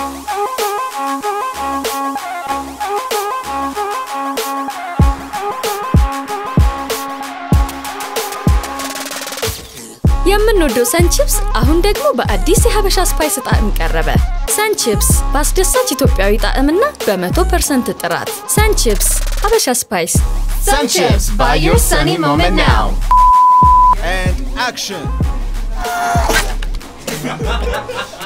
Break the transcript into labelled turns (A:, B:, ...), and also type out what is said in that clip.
A: የምንወደው ሰንቺፕስ አሁን ደግሞ በአዲስ የሀበሻ ስፓይስ ጣዕም ቀረበ ሰንቺፕስ በአስደሳች ኢትዮጵያዊ ጣዕምና በ100% ጥራት ሰንቺፕስ ሀበሻ ስፓይስ
B: Sunchips, buy your sunny moment now. And action.